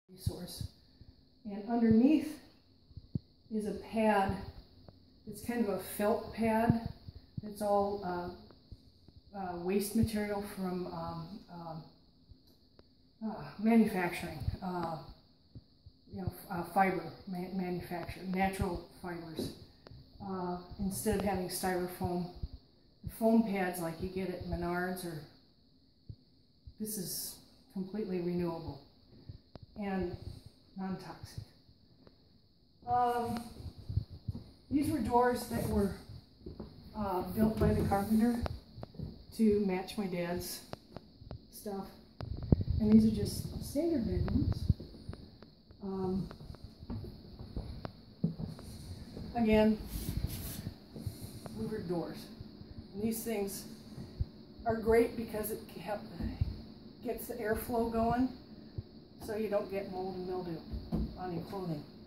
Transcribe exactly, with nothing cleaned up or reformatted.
resource. And underneath is a pad. It's kind of a felt pad. It's all uh, uh, waste material from um, um, uh, manufacturing. Uh, you know, uh, fiber ma manufacture, natural fibers. Uh, instead of having styrofoam, the foam pads like you get at Menards, or this is completely renewable and non-toxic. Um, these were doors that were uh, built by the carpenter to match my dad's stuff, and these are just standard bedrooms. Um, again, louvered doors. And these things are great because it help, gets the airflow going, so you don't get mold and mildew on your clothing.